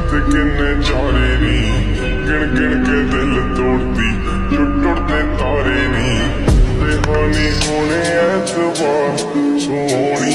ते किन्ने चारे नी, गिन गिन के दिल तोड़ती जो टुटते तारे नी। देहानी होने ऐतबार सोनी